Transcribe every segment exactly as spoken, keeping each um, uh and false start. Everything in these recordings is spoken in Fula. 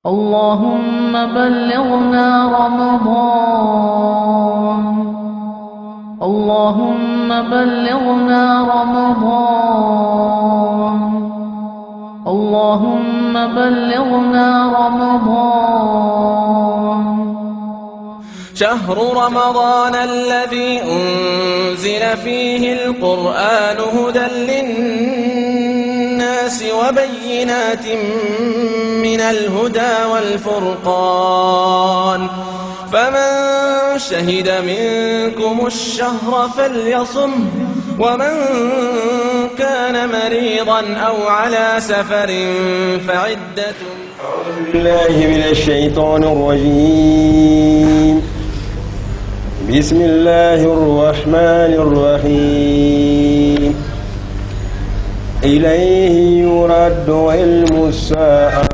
اللهم بلغنا رمضان اللهم بلغنا رمضان اللهم بلغنا رمضان شهر رمضان الذي أنزل فيه القرآن هدى للناس وبينات من الهدى والفرقان فمن شهد منكم الشهر فليصم ومن كان مريضا أو على سفر فعدة. أعوذ بالله من الشيطان الرجيم. بسم الله الرحمن الرحيم. إليه يرد علم الساعة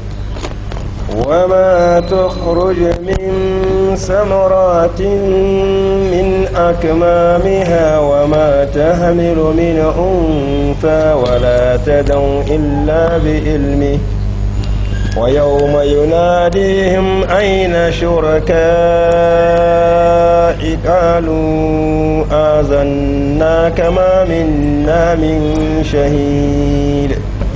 وما تخرج من ثمرات من أكمامها وما تحمل من أنثى ولا تدع إلا بعلمه ويوم يناديهم أين شركائي قالوا آذناك ما منا من شهيد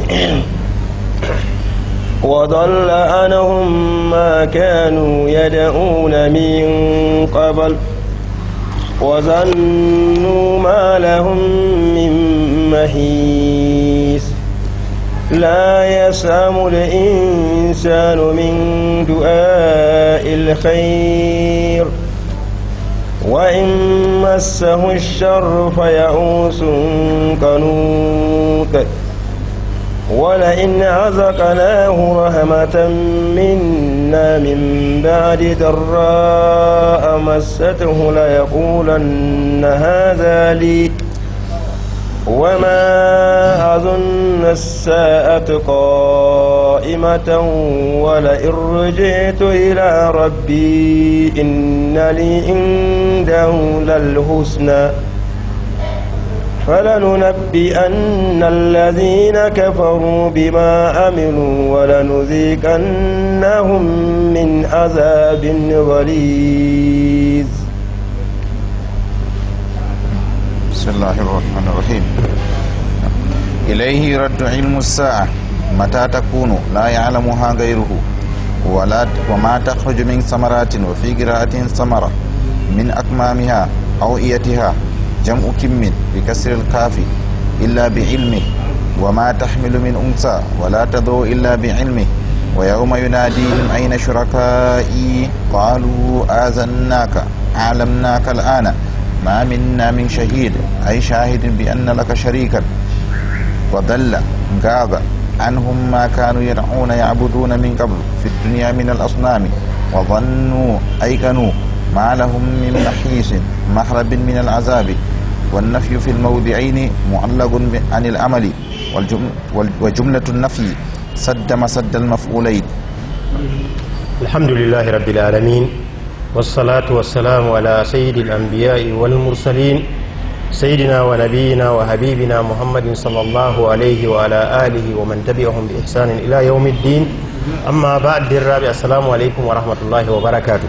وضل عنهم ما كانوا يدعون من قبل وظنوا ما لهم من محيص لا يسأم الإنسان من دعاء الخير وإن مسه الشر فيئوس قنوط ولئن أذقناه رحمة منا من بعد ضراء مسته ليقولن هذا لي وما أظن الساعة قائمة ولئن رجعت إلى ربي إن لي عنده للحسنى فلننبئن الذين كفروا بما عملوا ولنذيقنهم من عذاب غليظ. بسم الله الرحمن الرحيم. إليه يرد علم الساعة متى تكون لا يعلمها غيره ولا وما تخرج من ثمرات وفي قراءة ثمرة من أكمامها أوئيتها جمع كم بكسر الكاف إلا بعلمه وما تحمل من أنثى ولا تضع إلا بعلمه ويوم يناديهم أين شركائي قالوا آذناك علمناك الآن ما منا من شهيد أي شاهد بأن لك شريكا وضل غاب عنهم ما كانوا يدعون يعبدون من قبل في الدنيا من الأصنام وظنوا أيقنوا ما لهم من محيص محرب من العذاب والنفي في الموضعين معلق عن العمل وجملة النفي سد مسد المفعولين. الحمد لله رب العالمين والصلاة والسلام على سيد الأنبياء والمرسلين سيدنا ونبينا وحبيبنا محمد صلى الله عليه وعلى آله ومن تبعهم بإحسان إلى يوم الدين. أما بعد الرابع السلام عليكم ورحمة الله وبركاته.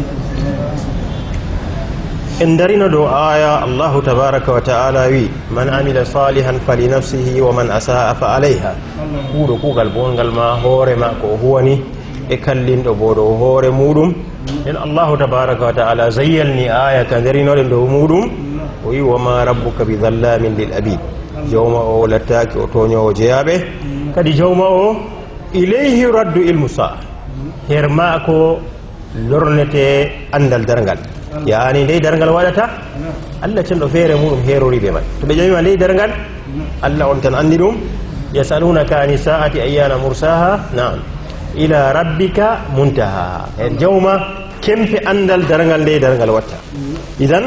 إن درنا دعاء الله تبارك وتعالى وي من عمل صالحا فلنفسه ومن أساء فعليها كودو كوغال بونغال ما هوري ما كو هوني إكالين دو بودو هوري مودوم إن الله تبارك وتعالى زيلني آية درنا دو مودوم وي وما ربك بظلام للأبيد جوما أو لتاكي أتونيو جيابه كدي جوما أو إليه رد المساء هرماكو لورنتي أندل درنغال يعني لي درنغال wadata Allah tan do fere mudum herori be man to be jami ma ley darngal Allah on tan andi dum yasalunaka ani saati ayyana mursaha na'am ila rabbika muntaha en jawma kempe andal darngal ley darngal watta idan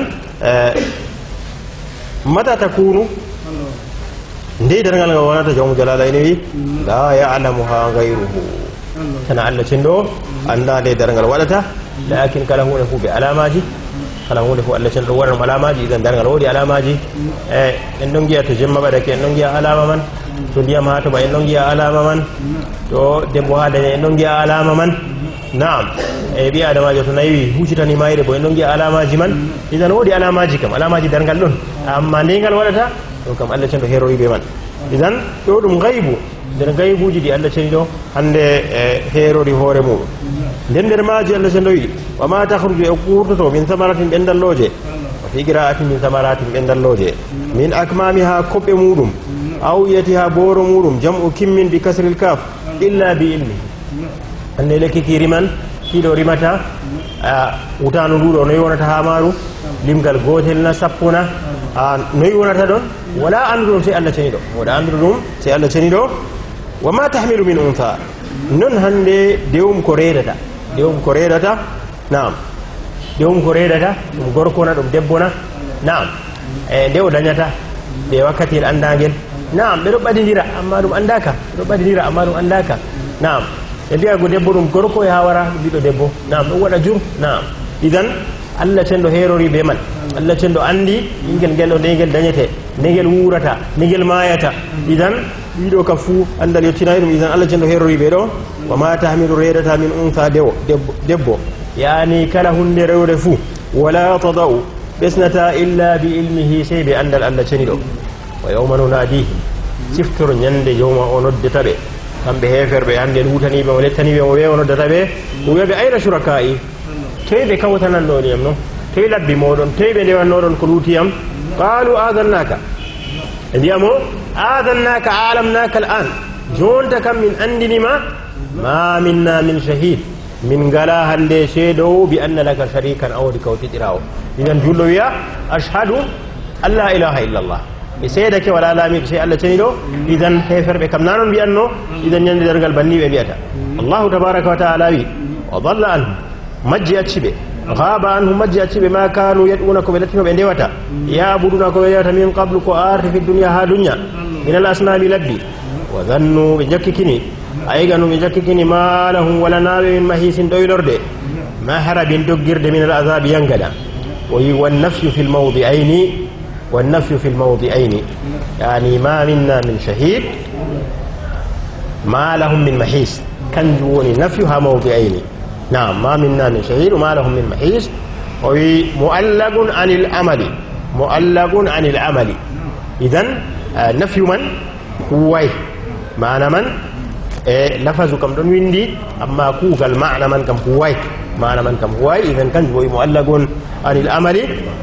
mata takunu ndey darngal ngal wonata jawmu jalalaini wi la ya'lamuha ghayruhu kana Allah tan do anda ley darngal wadata lakin kala huwa fu bi alamaji kala hunde fu Allah tan do waran alamaji idan darngal wodi alamaji e en don giya to jemma bada ke en don giya alama man to ndiyam ha to ba en ɗon giya alama man to debbo ha daña en ɗon giya alama man naam e ɓi adamajo to nayi huccitani mayre bo en ɗon giya alamaji man idan woodi alamaji kam alamaji dargal ɗon amma ndengal waɗata ɗum kam Allah cenɗo heroriɓe man idan ɗo ɗum gaybu nder gaybuji ɗi Allah ceni ɗo hande e herori hoore muɗum nden nder maji Allah cenɗo wi wa ma tahruju e kurtoto min samaratin ɓendalloje fi qira'atin min samaratin ɓendalloje min akmami ha koɓɓe muɗum aw yati ha boro muɗum jam'u kimmin bi kasril kaf illa bi ilmi hande lekki ki riman kiɗo rimata wutano nduɗo noyi wonata ha maru limgal gotel na sappuna noyi wonata ɗon wala andu ɗum sey Allah ceni ɗo wala andu ɗum sey Allah ceni ɗo wa ma tahmilu min untha non hande dewum ko reedata dewum ko reedata naam dewum ko reedata ɗum gorkona ɗum debbona naam e nde o dañata ɓe wakkatiyel andagel naam ɓeɗo ɓadidira amma ɗum andaka ɓeɗo ɓadidira amma ɗum andaka naam ɓe mbiya go debbo ɗum gorko e ha wara ɗum ɓiɗɗo debbo naam ɗum waɗa jur naam idan Allah cenɗo herori be man Allah cenɗo andi ɓingel ngel ɗo ndegel dañete ndegel wurata ndegel mayata idan ɗiɗo ka fuu andal yettinayi ɗum idan Allah cenɗo herori ɓe ɗo wa ma tahmilu reedata min untha dewo debbo yani kala hunde rewde fuu wala tada'u ɓesnata illa bi ilmihi sey ɓe andal Allah ceni ɗo wa yawma nunadihi siftor ñande jowma o noddata ɓe kamɓe heferɓe hande en hutaniɓe o lettaniɓe o wi o noddata ɓe o wiyaɓe ayna suraka'i toyi ɓe kawtananɗoniyam noon toyi labbi moɗon toyi ɓe ndewannoɗon ko luutiyam qalu adannaka ɓe mbiyamo adannaka alamnaka al an jonta kam min andinima ma minna min shahid min ngala hande seedowo bi anna laka sharikan awdi kawtiɗirawo idan julɗo wiya ashhadu an la ilaha illallah ɓe seedake wala laamiɗo sey Allah ceni ɗo idan heferɓe kam nanon mbiyanno idan ñande dargal banni ɓe mbiyata allahu tabaraka wa taala wi wa dalla anhum majji acciɓe gaba anhum majji acciɓe ma kanu yad'una ko ɓe lattino ɓe ndewata yabuduna ko ɓe ndewata min qablu ko arti fi dunia ha duña min al asnami labbi wa dhannu ɓe jakkikini ayganu ɓe jakkikini ma lahum walanaɓe min mahisin ɗoylorde ma harabin doggirde min al azabi yangada o wi wannafyu fi lmawdi'ayni wannafyu fi lmawdi'ayni yani ma minna min shahid ma lahum min mahis kanjum woni nafyu ha mawdi'ayni نعم ما منا من شهيد وما لهم من محيص ومؤلق عن العمل مؤلق عن العمل إذن آه نفي من هو معنى من آه لفظ كم دون ويندي أما كوك المعنى من كم هو معنى من كم هو إذن كان هو مؤلق عن العمل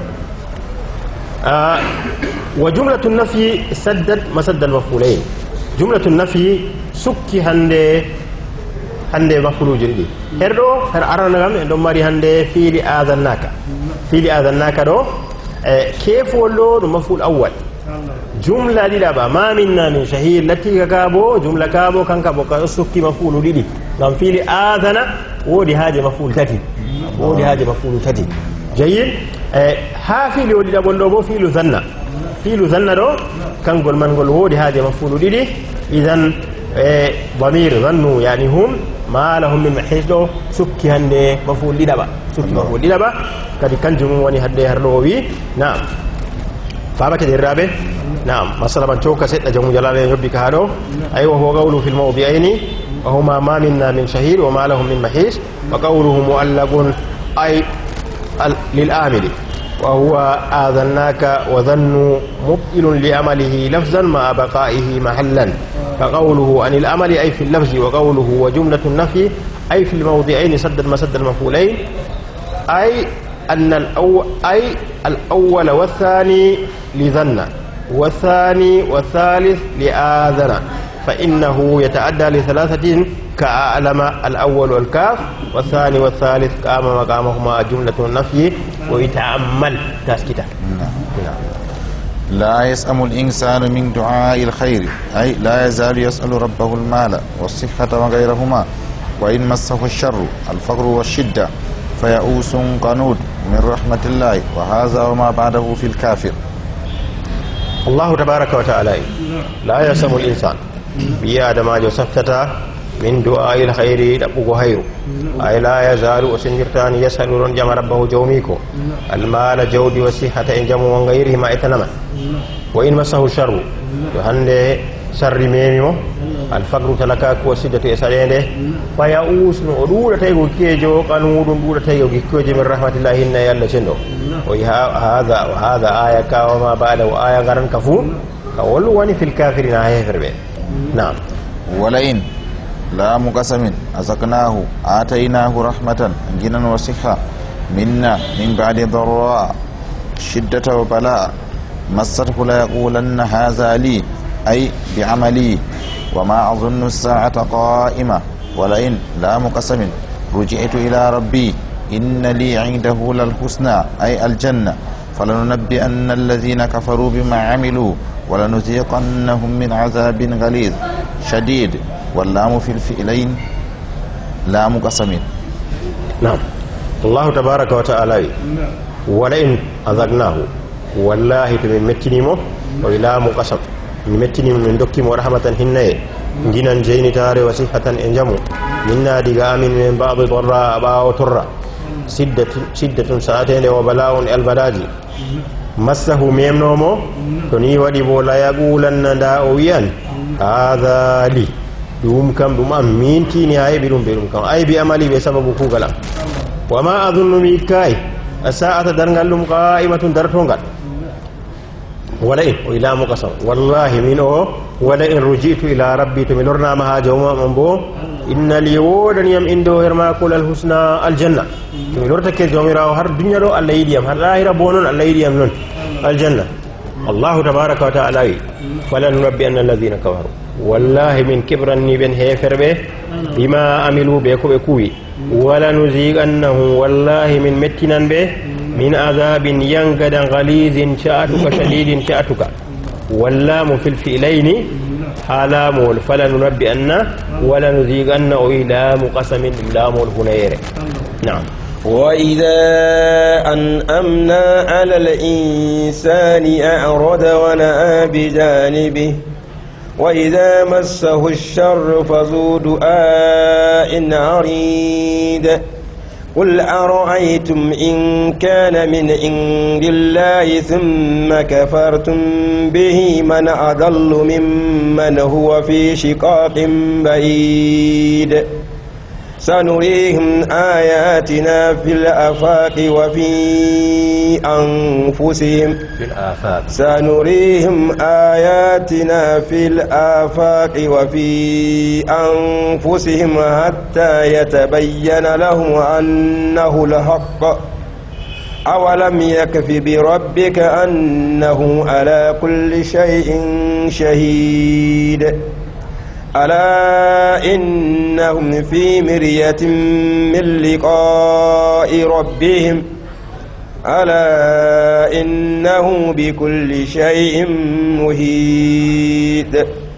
آه وجملة النفي سدد مسد المفعولين جملة النفي سكي هندي hande mafuluji ɗi herɗo her arana kam en ɗon mari hande fiili adannaka fiili adannaka ɗo e kefol ɗo ɗum maful awwal jumla ɗiɗaɓa ma minna min shahid lattika ka bo jumla ka bo kanka bo ka sukki mafulu ɗiɗi gam fiili adana woodi haaje mafulu tati woodi haaje mafulu tati jayid e ha fiili o ɗiɗaɓol ɗo bo fiilu zanna fiilu zanna ɗo kangol man ngol woodi haaje mafulu ɗiɗi idan e damir zannu yani hum ma lahum min mahis ɗo sukki hande maful ɗiɗaɓa sukki maful ɗiɗaɓa kadi kanjum woni hadde har ɗo o wi naam famake derraɓe naam masala man coka seɗɗa jamu jalaɓe yobbi ka ha ɗo ay wa huwa qawlu fi lmawdi'ayni wa huma ma minna min shahid wa ma lahum min mahis wa qawluhu mu'allaqun ay lil amili وهو آذناك وظن مبطل لعمله لفظا مع بقائه محلا فقوله عن العمل أي في اللفظ وقوله وجملة النفي أي في الموضعين سد مسد المفعولين أي أن الأول أي الأول والثاني لظن والثاني والثالث لآذن فإنه يتعدى لثلاثة كأعلم الأول والكاف والثاني والثالث قام مقامهما جملة النفي ويتأمل تاسكتا لا يسأم الإنسان من دعاء الخير أي لا يزال يسأل ربه المال والصحة وغيرهما وإن مسه الشر الفقر والشدة فيئوس قنوط من رحمة الله وهذا وما بعده في الكافر. الله تبارك وتعالى لا يسأم الإنسان بيا آدم جوسفتتا من دعاء الخير دبوغو خير أي لا يزال وسنجرتان يسأل رنجم ربه جوميكو المال جود والصحة إن جمو من غيرهما إتنما وإن مسه الشر يهند sarri memimo alfaqru talaka ko siddatu e saɗede faya usno o ɗuuɗa tawi ko keejo kanuɗum ɗuuɗa tawi ko gikkoje min rahmatillahi hinna e allah cenɗo o yi hada hada aya kawama baɗa o aya garan ka fuu ka wol woni fil kafirina ha hefere ɓe nam wala in laamu qasamin azaknahu ataynahu rahmatan ginan wa siha minna min ba'di darra shiddata wa bala massathu la yaqulanna hadha li ay bi'amali wa ma adhunnu as-sa'ata qa'ima wala in laamu qasamin ruji'tu ila rabbi inna li 'indahu lal husna ay al janna falanunabbi'anna alladhina kafaru bima 'amilu ولنذيقنهم من عذاب غليظ شديد واللام في الفعلين لام قسم نعم الله تبارك وتعالى ولئن أذقناه والله تمن متنيمو وإلام قسم متنيم من دكيم ورحمة هنة جنان جين تاري وصحة انجمو منا دقام من بعض ضراء باو ترى شدة شدة ساعتين وبلاء البلاجي مسه ميمنومو تني ودي بولا يقولن دا اويان هذا لي دوم كم دوم امينتي ني اي بيدوم بيدوم كم اي بي عملي بسبب كوغلا وما اظن ميكاي الساعه درغالم قائمه درتونغال ولا إن الى مقسم والله منه ولا ان رجيت الى ربي تملرنا ما جوما منبو ان لي ودن يم اندو هرما كل الحسنى الجنه تملرتك جوميرا هر دنيا دو الله يديم هر ظاهر بونون الله يديم نون الجنه الله تبارك وتعالى فلا ننبئ ان الذين كفروا والله من كبرني بن هيفر به بما عملوا بكو بكوي ولا نزيغنه والله من متنن به من عذاب ينقد غليظ شاتك شديد شاتك واللام في الفئلين حالام فلا ننبئن ولا نزيغن إلام قسم لام الهنير نعم وإذا أنأمنا على الإنسان أعرض ونأى بجانبه وإذا مسه الشر فذو دعاء عريض قل أرأيتم إن كان من عند الله ثم كفرتم به من أضل ممن هو في شقاق بعيد سنريهم آياتنا في الآفاق وفي أنفسهم في الآفاق سنريهم آياتنا في الآفاق وفي أنفسهم حتى يتبين لهم أنه الحق أولم يكف بربك أنه على كل شيء شهيد ألا إنهم في مرية من لقاء ربهم ألا إنه بكل شيء مهيد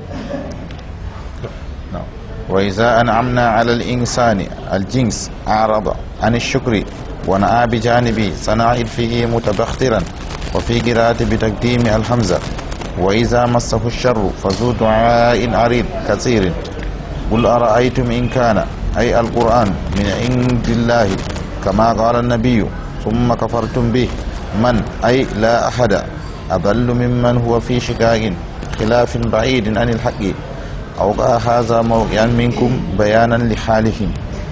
وإذا أنعمنا على الإنسان الجنس أعرض عن الشكر ونأى بجانبه صناعد فيه متبخترا وفي قراءة بتقديم الحمزة وإذا مسه الشر فذو دعاء عريض كثير قل أرأيتم إن كان أي القرآن من عند الله كما قال النبي ثم كفرتم به من أي لا أحد أضل ممن هو في شقاق خلاف بعيد عن الحق أوقع هذا موقعا منكم بيانا لحالهم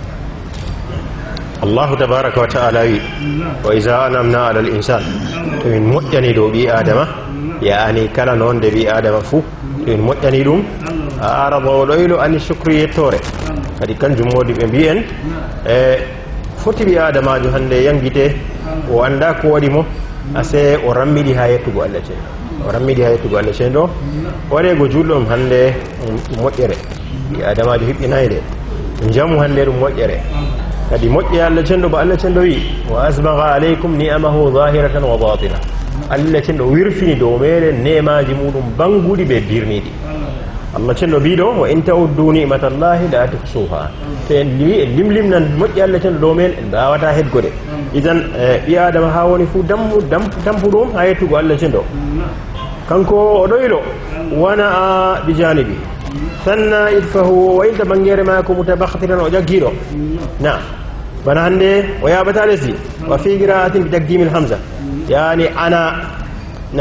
الله تبارك وتعالى وإذا أنعمنا على الإنسان من مدني دو بي آدم يعني كلا نون دي بي آدم فو من مدني دوم أعرض ولويلو أن الشكر يتوري هذه كان جمودي بمبين فوتي بي آدم أجو هنده ينجيته وأندا كودي مو أسي ورمي دي هايتو قوال لچه ورمي دي هايتو قوال لچه دو وري قو جولهم هنده مدره بي آدم أجو هيب ينايده نجامو هنده رو مدره kadi moƴƴe Allah cenɗo ba Allah cenɗo wi wa asbagha alaykum ni'amahu zahiratan wa batina Allah cenɗo wirfini dow meɗen nemaji muɗum banguɗi ɓe dirniɗi Allah cenɗo mbi ɗo wa in ta'uddu ni'matallahi la tuhsuha to en li en limlimnan moƴƴe Allah cenɗo dow men en mbawata heɗgode idan ɓi adama ha woni fuu dammu dampuɗum ha yettugo Allah cenɗo kanko o ɗoylo wana a bi janibi sanna idfahu wa inta bangere mako mutabakhtiran o jaggiɗo na bana hande o yaɓata lesi wa fi qira'atin bi taqdim al hamza yani ana na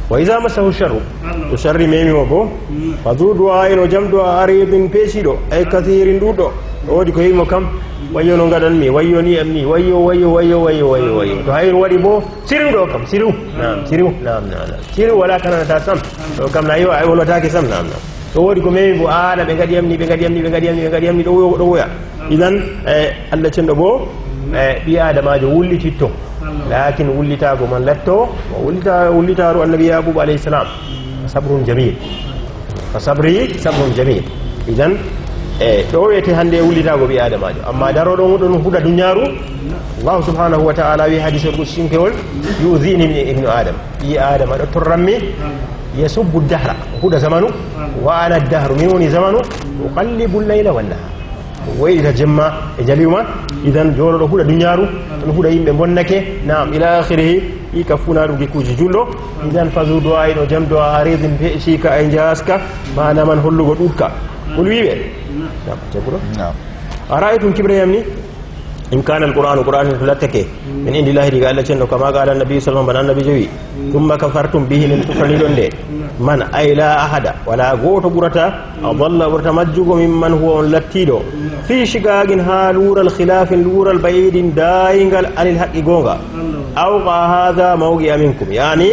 wa iza masahu sharru to sharri memi mo bo fa du du'a ino jam du'a aridin pesido ay kathirin dudo wodi ko yimo kam wayo no gadan mi wayo ni am ni wayo wayo wayo wayo wayo wayo to hayr wadi bo siru do kam siru nam siru nam nam siru wala kana ta sam to kam na yo ay wala ta ke sam nam nam to wodi ko memi bo ala be gadi am ni be gadi am ni be gadi am ni be gadi am ni do do woya idan Allah cendo bo bi adamajo wullititto lakin wullitago man latto wullita wullitaru annabi yaqub alayhi salam sabrun jamil fa sabri sabrun jamil idan e do wete hande wullitago bi adamajo amma daro do mudon huda dunyaru Allah subhanahu wa ta'ala wi hadith al-qudsi kewol yuzini min ibnu adam bi adam do turrammi yasubbu ad-dahra huda zamanu wa ana ad-dahru minuni zamanu uqallibu al-layla wan-nahar wayda jemma e jaliuma idan jolo do huda dunyaru don huda yimbe bonnake naam ila akhirih ika funaru gikuji jullo idan fazu du'a ino jamdo aridin be shika ay jaska mana man hollugo dudka kul wibe naam taburo naam ara'aytum kibrayamni in kana alquran qur'an latake min indillahi diga Allah cendo kama ga annabi sallallahu alaihi wasallam annabi jawi thumma kafartum bihi lil kufri donde man ayla ahada wala goto burata adalla burata majjugo mimman huwa lattido fi shigagin halur al khilaf lur al ba'id daingal anil haqqi gonga aw qa hadha mawgi minkum yani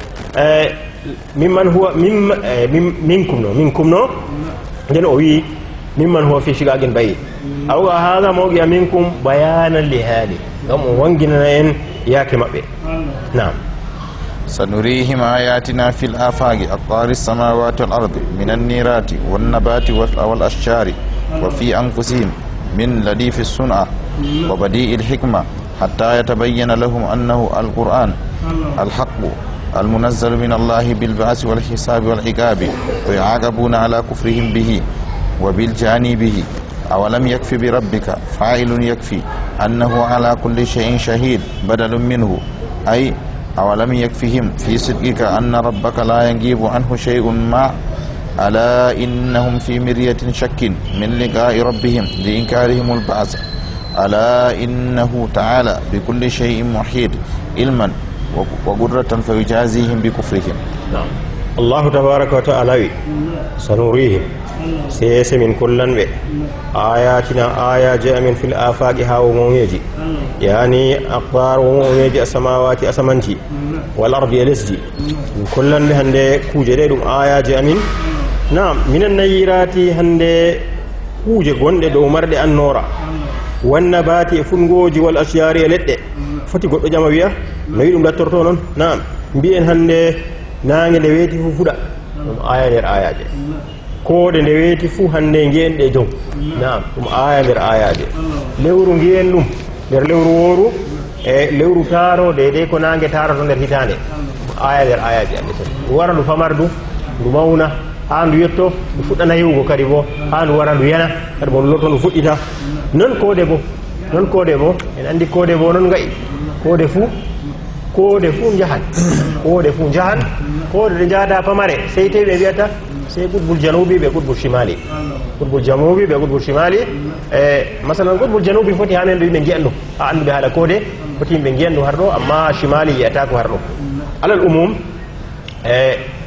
mimman huwa minkum no minkum no den o wi mimman huwa fi shigagin ba'id aw qa hadha mawgi minkum bayanan li hali gam wangina en yake mabbe na'am سنريهم آياتنا في الآفاق أقطار السماوات والأرض من النيرات والنبات والأشجار وفي أنفسهم من لطيف الصنع وبديع الحكمة حتى يتبين لهم أنه القرآن الحق المنزل من الله بالبعث والحساب والعقاب ويعاقبون على كفرهم به وبالجاني به أولم يكفي بربك فاعل يكفي أنه على كل شيء شهيد بدل منه أي أولم يكفهم في صدقك أن ربك لا ينجيب عنه شيء ما ألا إنهم في مرية شك من لقاء ربهم لإنكارهم البعث ألا إنه تعالى بكل شيء محيط علما وقدرة فيجازيهم بكفرهم نعم الله تبارك وتعالى سنريهم سيس من كل نبي آياتنا آية جاء من في الآفاق هاو مويجي يعني أقطار ومويجي السماوات أسمنتي والأرض يلسجي من كل نبي هندي كوجي آية جاء من نعم من النيرات هندي كوجي قند دو مرد النورا والنبات فنغوجي والأشيار يلد فتي قد جمعية نيرم لا ترطون نعم بين هندي نانgi de weti fu fuda dum aya der ayaje ko de weti fu hande ngeen de jom naam dum aya der ayaje lewru ngeen dum der lewru woru e lewru taro de de ko nange taro der hitande aya der ayaje ande wara du famardu du mauna handu yetto du fudana hewgo kadi bo handu wara du yana kadi bon lotto du fuddita non ko de bo non ko de bo en andi ko de bo non ngai ko de fu ko de fu jahan ko de fu jahan ko de jada pamare sey te be biata sey qutbul janubi be qutbul shimali qutbul janubi be qutbul shimali e masalan qutbul janubi foti hanen do be ngiando a andu be hala ko de foti be ngiando hardo amma shimali yata ko hardo alal umum e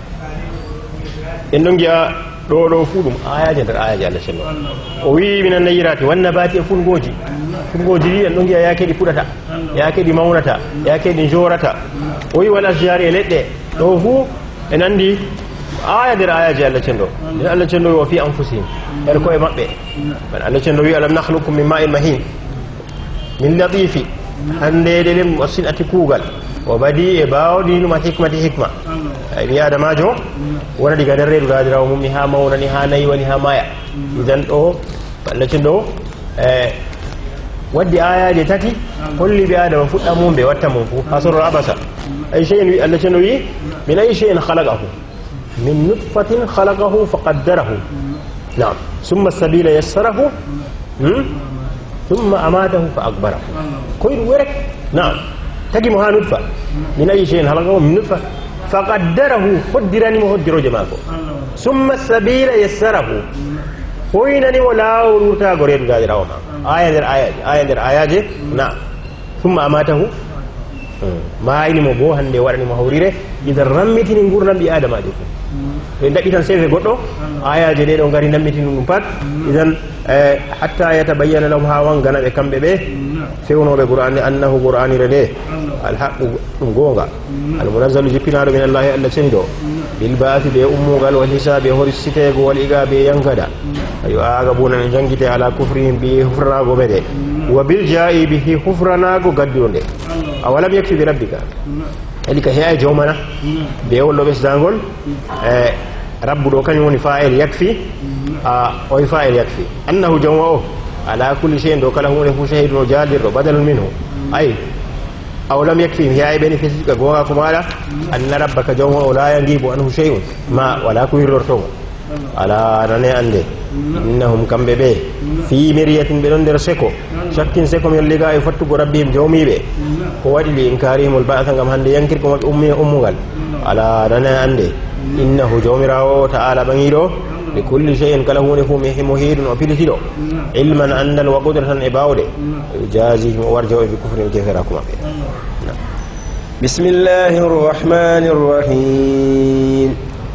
en dongia do do fudum ayaje der ayaje Allah shello o wi minan nayrati wan nabati fungoji fungoji en dongia yake di fudata yake di maunata yake di jorata o wi wala jari ledde do fu en andi aya der ayaje Allah shello Allah shello wa fi anfusihim er ko e mabbe man Allah shello wi alam nakhluqukum min ma'in mahin min latifi hande de lim wasilati kugal wa badi e bawdi numa hikmati hikma ay biya da majo wona diga der redu gadirawo mum ni ha mawna ni ha nayi wani ha maya idan do Allah cindo e waddi ayaje tati kulli bi adama fudda mum be watta mum fu hasru abasa ay shay'in wi Allah cindo wi min ay shay'in khalaqahu min nutfatin khalaqahu faqaddarahu na'am thumma as-sabila yassarahu thumma amatahu fa akbarahu koyru werek na'am tagi mo ha nutfa min ay shay'in khalaqahu min nutfa faqaddarahu qaddirani mo hoddiro jamaako summa sabila yassarahu hoynani mo lawruta go reedu gadirawo ma aya der ayaje aya der ayaje na summa amatahu ma ayni mo bo hande warani mo hawrire idan rammitini gurdam ɓi adamajo fu ɓe daɓɓitan sefe goɗɗo ayaji ɗe ɗo gari dammitini ɗum pat idan hatta yatabayyana lahum ha wangana ɓe kamɓe ɓe fewnoɓe qur'ani annahu qur'anire nde alhaqu ɗum gonga almunazzalu jippinaɗo min allahi allah ceniɗo bilbaathi ɓe ummugal wal hisabe horissitego wal iga ɓe yankada ayo aga buna ɓe jangguite ala kufrihim ɓi hufranago ɓeɗe wa bil jaa'i bihi hufranago gadduɗo nde awalam yakfi bi rabbika eli ka heya jawmana ɓe wolɗo ɓesdagol e rabbuɗo kañum woni fa'il yakfi a oye fa'il yakfi annahu jawma o ala kulli shay'in ɗo kala hunde fu shahidun o jalirɗo badalun minhu ay awalam yakfihim heya ɓeni fesika gonga ko maɗa anna rabbaka jawma o la yangibu anhu shay'un ma wala ko wirlortomo ala nane ande innahum kamɓe ɓe fi miryatin ɓe ɗon nder seko shakkin seko min liga e fattugo rabbihim jawmiɓe ko waɗi li inkarihimul ba'atha gam hande yankirko maɓe ummi ummugal ala nane ande innahu jawmirawo ta'ala ɓaŋiɗo li kulli shay'in kala hunde fu muhidun o pilitiɗo ilman andal wa qudratan e bawɗe yujazihim o warja o bi kufrin keferaku maɓɓe bismillahi rrahmani rrahim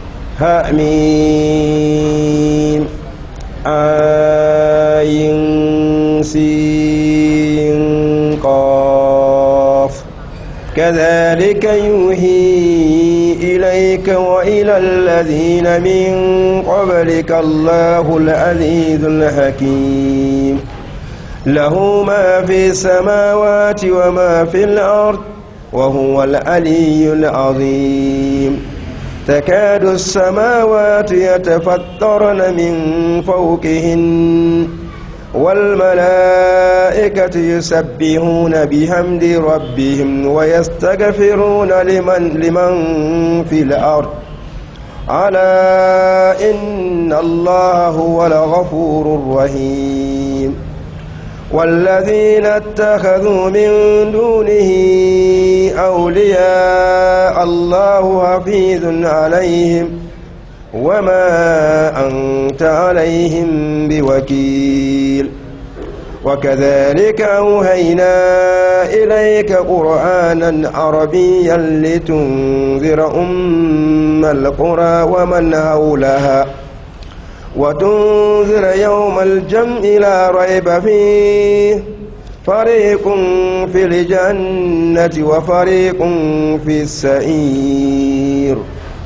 hamim ayin sin qaf كذلك يوحي إليك وإلى الذين من قبلك الله العزيز الحكيم له ما في السماوات وما في الأرض وهو العلي العظيم تكاد السماوات يتفطرن من فوقهن والملائكة يسبحون بحمد ربهم ويستغفرون لمن, لمن في الأرض ألا إن الله هو الغفور الرحيم والذين اتخذوا من دونه أولياء الله حفيظ عليهم وما أنت عليهم بوكيل وكذلك أوحينا إليك قرآنا عربيا لتنذر أم القرى ومن حولها وتنذر يوم الجمع لا ريب فيه فريق في الجنة وفريق في السعير.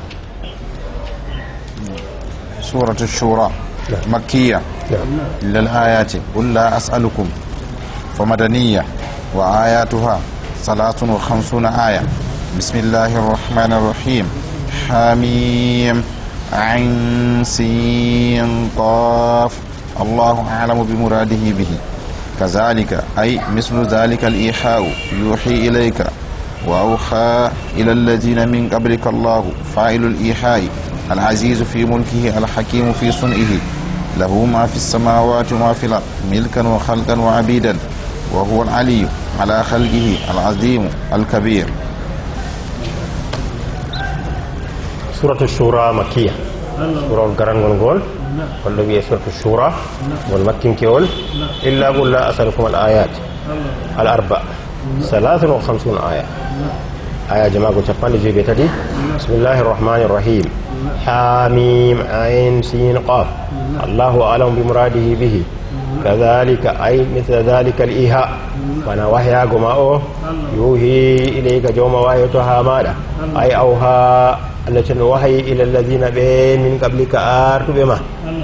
سورة الشورى مكية للآيات قل لا أسألكم فمدنية وآياتها ثلاث وخمسون آية. بسم الله الرحمن الرحيم حميم عين سين قاف الله أعلم بمراده به كذلك أي مثل ذلك الإيحاء يوحي إليك وأوحى إلى الذين من قبلك الله فاعل الإيحاء العزيز في ملكه الحكيم في صنعه له ما في السماوات وما في الأرض ملكا وخلقا وعبيدا وهو العلي على خلقه العظيم الكبير. سورة الشورى مكية سورة القرآن والقول والذي سورة الشورى والمكين كيول إلا قل لا أسألكم الآيات الأربع ثلاث وخمسون آية آية جماعة تفاني جيبتدي. بسم الله الرحمن الرحيم حاميم عين سين قاف الله أعلم بمراده به كذلك أي مثل ذلك الإيهاء فانا وحي قماؤه يوحي إليك جوم وحيتها ماذا أي أوها التي وحي إلى الذين بين من قبلك آرت بما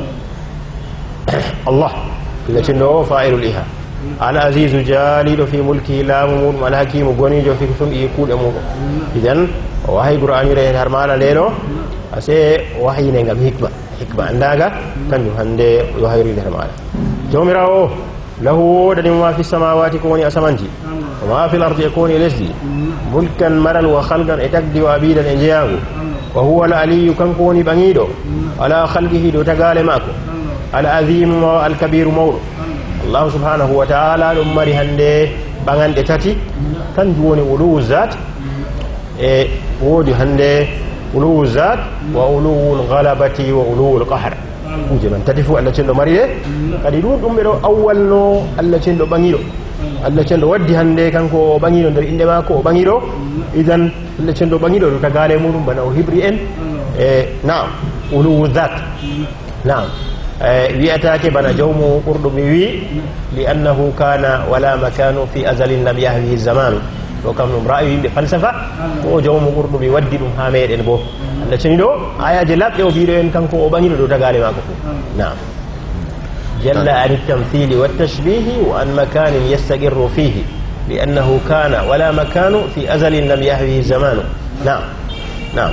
الله التي هو فاعل الإيهاء العزيز جالد في ملكه لا ممون والحكيم غنيج في سن يقول امو اذن وحي قران رين هرمالا ليلو اسي وحي نغم حكمه حكمه انداغا كان هندي وحي رين هرمالا جومراو له دني ما في السماوات كوني اسمانتي وما في الارض يكون لسدي ملكا مرل وخلقا اتقدي وابيدا انجياغو وهو العلي كان كوني بانيدو على خلقه دو تغال ماكو العظيم والكبير مولو الله سبحانه وتعالى لمري هندي بانغان تاتي كان جوني ولو الذات e wodi hande ulu zat wa ulu al-ghalabati wa ulu al-qahr kuje man tatifu Allah cendo mariye kadi dum dum be do awwal no Allah cendo bangido Allah cendo waddi hande kanko o bangido der inde mako o bangido idan Allah cendo bangido do tagale mudum bana o hibri en e na'am ulu dhat na'am wi'atake bana jawmu qurdubi wi li annahu kana wala makanu fi azalin lam yahwihi zaman to kam dum ra'yi be falsafa o jawmu qurdubi waddi dum ha meden bo Allah cendo ayaje labbe o biido en kanko o bangido do tagale mako na'am جل عن التمثيل والتشبيه وعن مكان يستقر فيه لأنه كان ولا مكان في أزل لم يهوه الزمان نعم نعم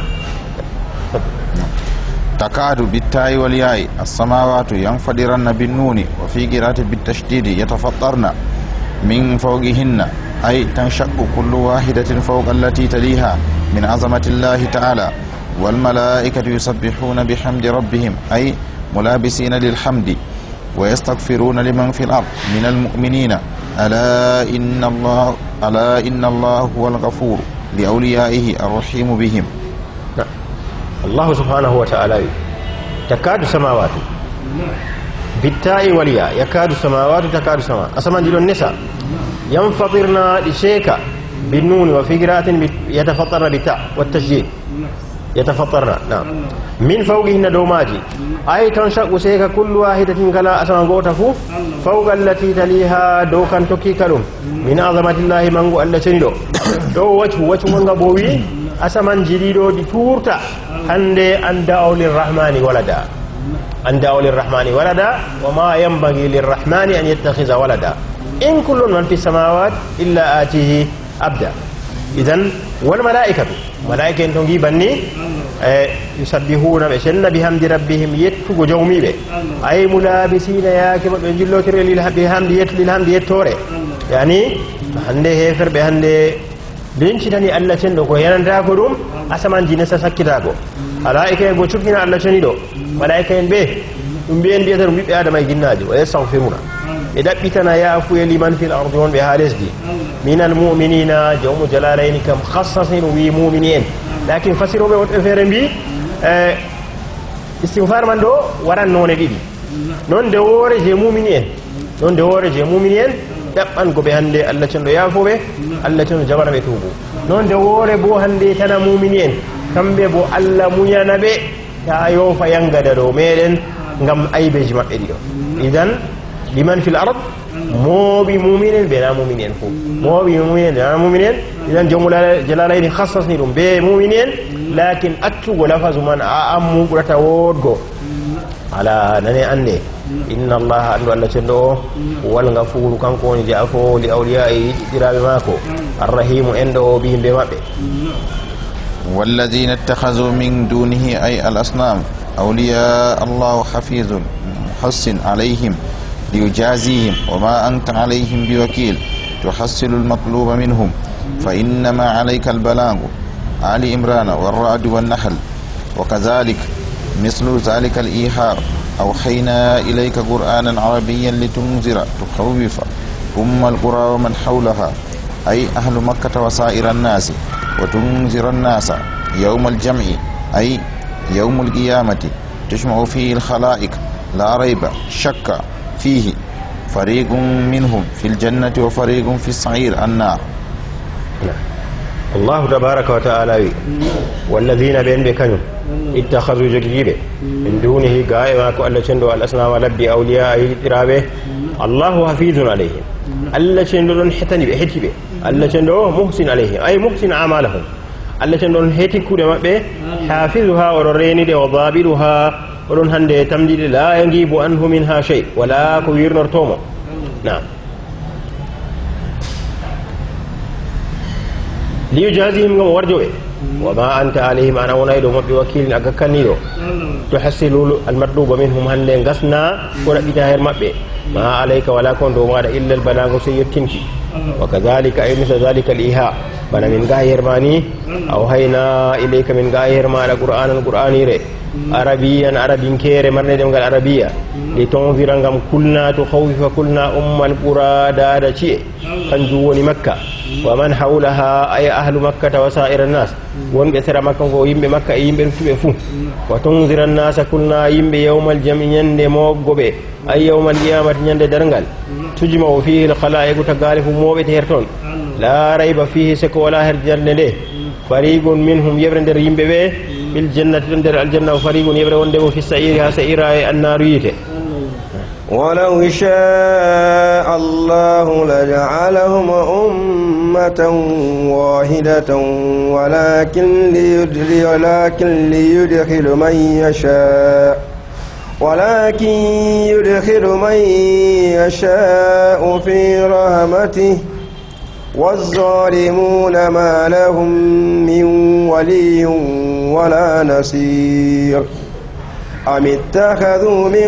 تكاد بالتاء والياء السماوات ينفطرن بالنون وفي قراءة بالتشديد يتفطرن من فوقهن أي تنشق كل واحدة فوق التي تليها من عظمة الله تعالى والملائكة يسبحون بحمد ربهم أي ملابسين للحمد ويستغفرون لمن في الأرض من المؤمنين ألا إن الله ألا إن الله هو الغفور لأوليائه الرحيم بهم الله سبحانه وتعالى تكاد السماوات بالتاء والياء يكاد السماوات تكاد السماوات أسمان جل النساء ينفطرن لشيكا بالنون وفي قراءة يتفطرن بالتاء والتشديد يتفطرن نعم من فوقهن دوماجي أي تنشق سيك كل واحدة كلا أسمان قوتفو فوق التي تليها دو كان توكي كلهم من عظمة الله منغو ألا تندو دو وجه وجه منغا بوي أسمان جديدو دي تورتا هندي أن دعوا للرحمن ولدا أن دعوا للرحمن ولدا وما ينبغي للرحمن أن يتخذ ولدا إن كل من في السماوات إلا آتيه أبدا إذن والملائكة ملائكة تنجي بني يسبحون بشن بحمد ربهم يتفق جومي به أي ملابسين يا كما بنجلو تري بحمد يت للحمد يتوري يعني هنده هفر بهنده بنشتني الله تندو كو ينان تاكدوم أسمان جنسا سكتاكو ملائكة يقول شكنا الله تندو ملائكة به ينبين بيتر مبيب آدم يجناجي ويستغفرون إذا بيتنا يا أفوي لمن في الأرض بهالس دي من المؤمنين جوم جلالين كم خصصين ومؤمنين لكن فسروا به وتفرم بي اه استغفار من دو وران نون دي نون دور جي مؤمنين نون دور جي مؤمنين دبان go be hande Allah cendo yafo be Allah cendo jabara be tubu non dore bo hande tana mu'minin kambe bo Allah munyana be ta yo fa yanga da do meden ngam aybe ji mabbe dido idan liman fil ard موبي مؤمنين بلا مؤمنين فو موبي مؤمنين بلا مؤمنين إذن جمع جلالين خصصني لهم بمؤمنين لكن أتو لفظ من أمو قرأت وودغو على نني أني إن الله أنه الله جنده والغفور كان كون جاءفو لأوليائي إرابي ماكو الرحيم عنده بهم بمابه والذين اتخذوا من دونه أي الأصنام أولياء الله حفيظ محسن عليهم ليجازيهم وما أنت عليهم بوكيل تحصل المطلوب منهم فإنما عليك البلاغ آل عمران والرعد والنحل وكذلك مثل ذلك الإيحاء أوحينا إليك قرآنا عربيا لتنذر تخوف أم القرى ومن حولها أي أهل مكة وسائر الناس وتنذر الناس يوم الجمع أي يوم القيامة تجمع فيه الخلائق لا ريب شك فيه فريق منهم في الجنة وفريق في السعير النار الله تبارك وتعالى والذين بين بكنوا اتخذوا جديبه من دونه قائما كألا شندوا الأسنى ولبدي أولياء إرابه الله حفيظ عليهم ألا شندوا حتني بحتي به ألا شندوا محسن عليهم أي محسن أعمالهم ألا شندوا حتي كودما به حافظها ورريني وضابلها ولون هندي تمديد لا ينجيب عنه منها شيء ولا كوير نرتومه نعم ليجازيهم ورجوه وما أنت عليهم أنا ونايدو بوكيل أككنيدو تحصل المطلوب منهم هندي غسنا ولا بتاهر مبه ما عليك ولا كنت ما إلا البلاغ سيتنكي وكذلك أي مثل ذلك الإيهاء bana min ga yermani aw hayna ilayka min ga yerma ala qur'an qur'ani re arabiyan arabin kere marne dem gal arabiya li tonzira ngam kulna to khawfa kulna ummal qura da da ci kanju woni makka wa man hawlaha ay ahlu makkah wa sa'ir an-nas won be sera makka go yimbe makka e yimbe tube fu wa tunzira an-nas kulna yimbe yawmal jam'i nyande mo gobe ay yawmal qiyamati nyande darngal tujma fihi al-khalaiq tagalifu mobe terton la rayba fihi sako wala herjande de fariqun minhum yabrande yimbe be bil jannati der al-janna wa fariqun yabre wonde mo fi sa'iri ha sa'ira an-naru yite ولو شاء الله لجعلهم أمة واحدة ولكن ليدخل, ولكن ليدخل من يشاء ولكن يدخل من يشاء في رحمته والظالمون ما لهم من ولي ولا نصير أم اتخذوا من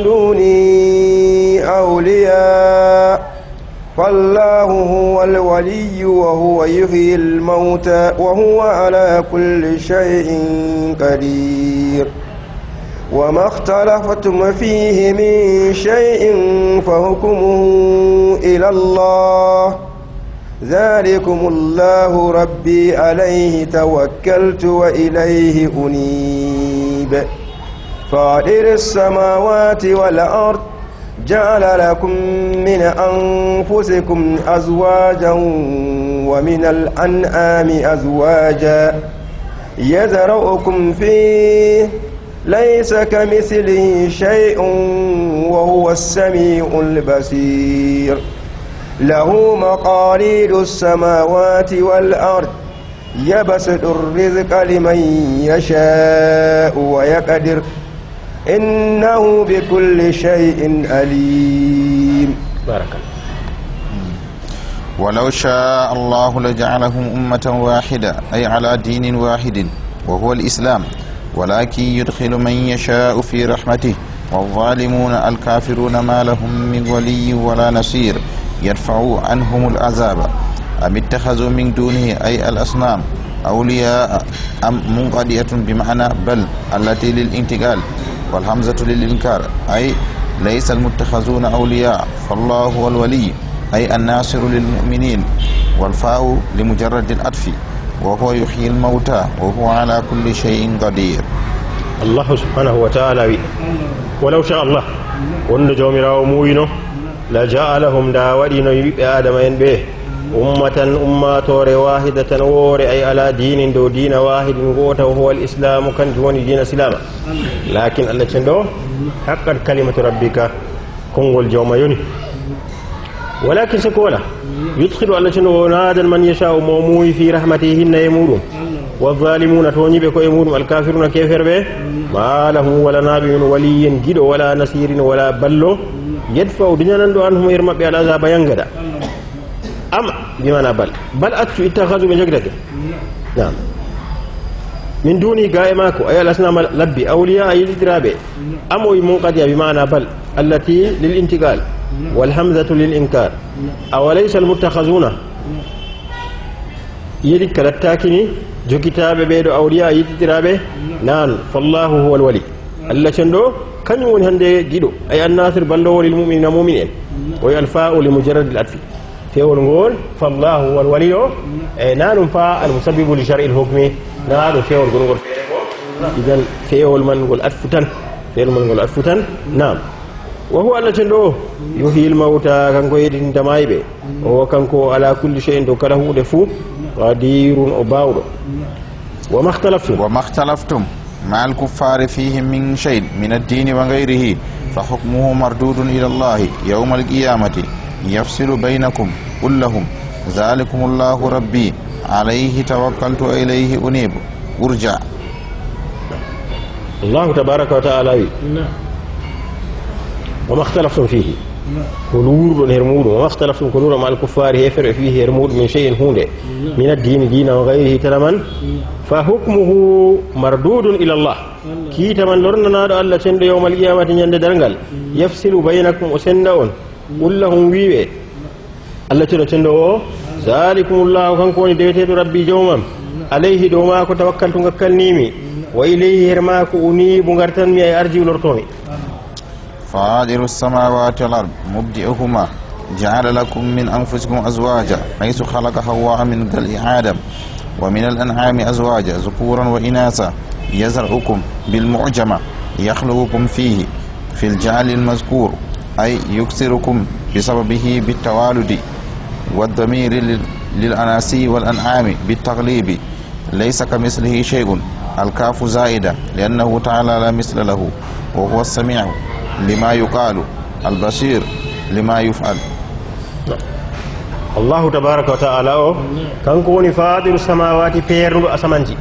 دوني أولياء فالله هو الولي وهو يحيي الموتى وهو على كل شيء قدير وما اختلفتم فيه من شيء فحكمه إلى الله ذلكم الله ربي عليه توكلت وإليه أنيب فاطر السماوات والأرض جعل لكم من أنفسكم أزواجا ومن الأنعام أزواجا يزرعكم فيه ليس كمثله شيء وهو السميع البصير له مقاليد السماوات والأرض يبسط الرزق لمن يشاء ويقدر إنه بكل شيء عليم. بارك الله. ولو شاء الله لجعلهم أمة واحدة أي على دين واحد وهو الإسلام ولكن يدخل من يشاء في رحمته والظالمون الكافرون ما لهم من ولي ولا نصير يدفع عنهم العذاب أم اتخذوا من دونه أي الأصنام أولياء أم منقضية بمعنى بل التي للانتقال والهمزة للإنكار أي ليس المتخذون أولياء فالله هو الولي أي الناصر للمؤمنين والفاء لمجرد العطف وهو يحيي الموتى وهو على كل شيء قدير. الله سبحانه وتعالى ولو شاء الله وند جومراو موينو لجعلهم داودين يبي آدم ينبه أمة أمة واحدة وور أي على دين دو دين واحد قوته وهو الإسلام كان جواني دين الإسلام لكن الله تندو حقا كلمة ربك كنغل جوم يوني ولكن سكولا يدخل الله تندو نادا من يشاء موموي في رحمتهن يمورون والظالمون توني بكو يمورون الكافرون كيفر به ما له ولا نابي ولي جد ولا نصير ولا بلو يدفع ديننا عنهم يرمى بالعذاب ينقدا أم بمعنى بل بل أتوا اتخذوا من جقدته نعم من دوني قائماكو أي الأسنام لبي أولياء يدرابي أمو منقضية بمعنى بل التي للانتقال والهمزة للإنكار أوليس المتخذون يدك للتاكني جو كتاب بيدو أولياء يدرابي نعم فالله هو الولي الله شندو كان يون هندي جدو أي الناصر بلو للمؤمنين مؤمنين ويالفاء لمجرد الأدفي فيول نقول فالله هو الولي نان فا المسبب لشرع الحكم نان فيول نقول إذا فيول من نقول أدفتن فيول من نقول أدفتن نعم وهو الله جندو يحيي الموتى كان كويد دمايبه وهو كان كو على كل شيء ذكره دفو قدير وباور وما اختلفتم وما اختلفتم مع الكفار فيهم من شيء من الدين وغيره فحكمه مردود إلى الله يوم القيامة يفصل بينكم قل لهم ذلكم الله ربي عليه توكلت وإليه أنيب ارجع. الله تبارك وتعالى وما اختلفتم فيه كنور هرمود وما اختلفتم كنور مع الكفار يفرع فيه هرمود من شيء هون من الدين دين وغيره تماما فحكمه مردود إلى الله كي تمن لرنا نادو الله تند يوم القيامة يند درنغل يفصل بينكم وسندون قل لهم ويوي الله تند zalikumullahu kankoni deweteɗo rabbi jomam alayhi dow mako tawakkaltu ngakkalnimi wa ilayhi her mako unibu gartanmi ay arji ulortomi فاطر السماوات والأرض مبدئهما جعل لكم من أنفسكم أزواجا حيث خلق حواء من ضلع آدم ومن الأنعام أزواجا ذكورا وإناثا يزرعكم بالمعجمة يخلقكم فيه في الجعل المذكور أي يكثركم بسببه بالتوالد والضمير للأناسي والأنعام بالتغليب ليس كمثله شيء الكاف زائدة لأنه تعالى لا مثل له وهو السميع لما يقال البصير لما يفعل. الله تبارك وتعالى كان كوني فاطر السماوات بيرنو أسمانجي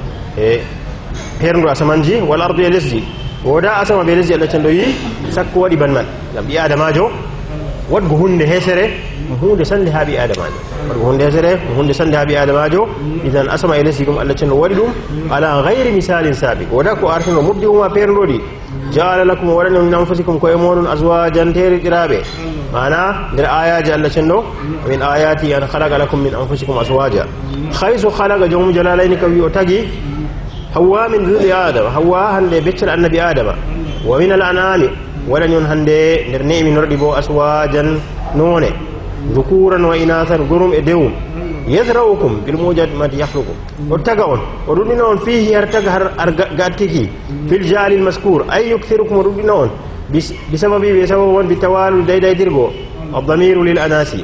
بيرنو أسمانجي والأرض يلسجي ودا أسما بيلسجي الله تندوي سكوا دي بنمان نبي آدم أجو wadgo hunde hesere hunde sande haabi adamajo wadgo hunde hesere hunde sande haabi adamajo idan asama e lesi gum Allah cenno wadi dum ala ghairi misalin sabi wada ko artino muddi huma perndodi ja'ala lakum wadanna min anfusikum ko e modon azwajan teri dirabe mana der ayaji Allah cenno min ayati an khalaqa lakum min anfusikum azwaja khaysu khalaqa jawmu jalalaini ka wi o tagi hawa min dhuri adam hawa hande beccel annabi adama wa min al anami wala ñon hande nder neemi nordi bo aswajan none dhukuran wa inathan gurum e dewum yazraukum bil mujadmat yakhluqu o taga on o rudina on fihi har taga har gattiki fil jali al maskur ay yukthirukum rudina on bisababi bi sababu on bitawalu dayday dirgo ad-damiru lil anasi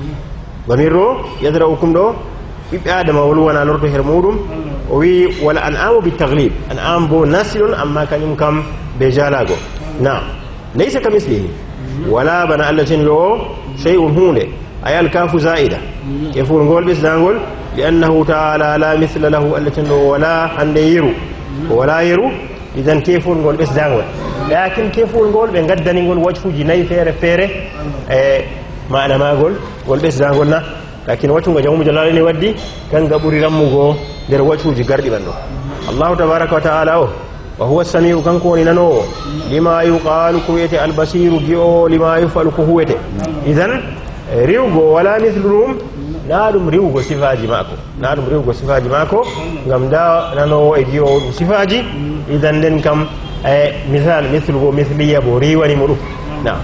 damiru yazraukum do bibbe adama wal wana lordo her mudum o wi wala an'amu bit taglib an'am bo nasilun amma kanyum kam be jalago na ليس كمثله ولا بنا الله جنلو شيء هونه أي الكاف زائدة يفور نقول بس نقول لأنه تعالى لا مثل له الله جنلو ولا عند يرو ولا يرو إذن كيف نقول بس نقول لكن كيف نقول بنقدر نقول وجهه جناي فيره فيره اه ما أنا ما أقول قول بس نقولنا لكن وجهه جاوم جلالي ودي كان قبوري رموجو در وجهه جقردي منه الله تبارك وتعالى وهو السميع كان كوني نانو لما يقال كويته البصير جيو لما يفعل كويته اذن ريوغو ولا مثلهم نادم ريوغو صفاجي ماكو نادم ريوغو صفاجي ماكو غام دا نانو اي جيو صفاجي اذن دن كم مثال مثله مثليه بو ريواني مدو نعم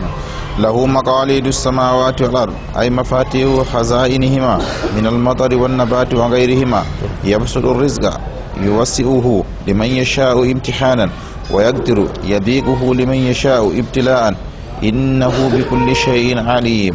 له مقاليد السماوات والأرض أي مفاتيح خزائنهما من المطر والنبات وغيرهما يبسط الرزق يوسئه لمن يشاء امتحانا ويقدر يضيقه لمن يشاء ابتلاء إنه بكل شيء عليم.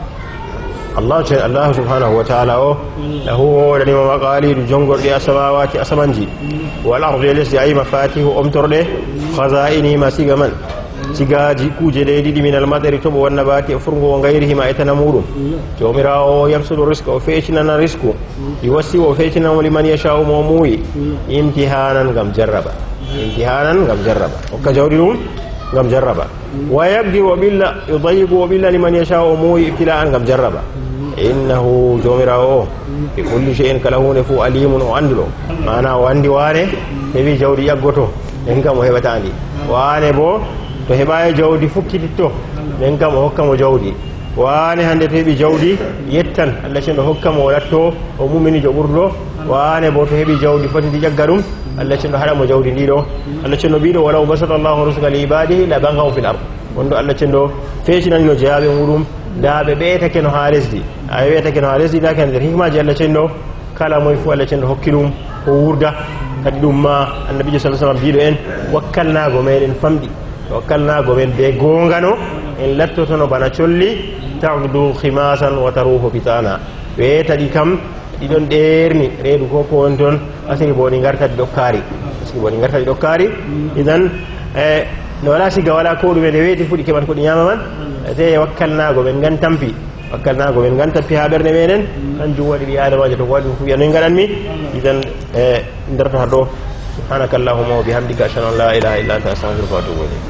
الله الله سبحانه وتعالى له لما مقاليد جنغر دي السماوات أسمنجي والأرض يلس أي مفاتيح أمتر له خزائنه ما سيغمن sigaji kuje leydi min almadari to wonna baati e furgo gayrihima e tanamudum jomirawo yabsudu riska o feecinana risku i wasi o feecinamo liman yashau mo muuyi imtihanan gam jarraba imtihanan gam jarraba hokka jawdi ɗum gam jarraba wa yabdi o billa yudayigu o billa liman yashau o muuyi ibtila'an gam jarraba innahu jomirawo o e kulli shay'in kala hunde fu alimun o anduɗo mana o andi wane heewi jawdi ƴaggoto en kam o heɓata andi wane bo to heɓayi jawdi fukkititto ɓen kam o hokkamo jawdi wane hande to heeɓi jawdi yettan Allah cenno hokkamo o latto o muminijo ɓurɗo wane bo to heeɓi jawdi fotidi ƴagga ɗum Allah cenno haɗamo jawdi ndiɗo Allah cenno mbiɗo walaw basata allahu rusuka li ibadihi la bangaw fil ard wonɗo Allah cenno feecinanino jeyaɓe muɗum da ɓe ɓeytake no ha lesdi a wiyetake no ha lesdi dake nder hikmaji Allah cenno kala moye fu Allah cenno hokki ɗum o wurda kadi ɗum ma annabijo sallah sallam mbiɗo en wakkalnago meɗen famɗi wakkalnago men be gongano en lattotono bana colli tagdu khimasan wa taruhu bitana be tadi kam ɗiɗon ɗerni reedu ko ko won toon asiri bo ɗi gartadi ɗokkari asiri bo ɗi gartadi ɗokkari idan e no wala siga wala ko ɗume nde weeti fuɗi keɓat ko ɗi ñama man te wakkalnago men gan tampi wakkalnago men gan tampi ha ɓerde meɗen kanjum waɗi ɗi adamajo to ko waɗi ɗum fu yanoy gaɗanmi idan e dartata ɗo سبحانك اللهم وبحمدك أشهد أن لا إله إلا أنت أستغفرك وأتوب إليك.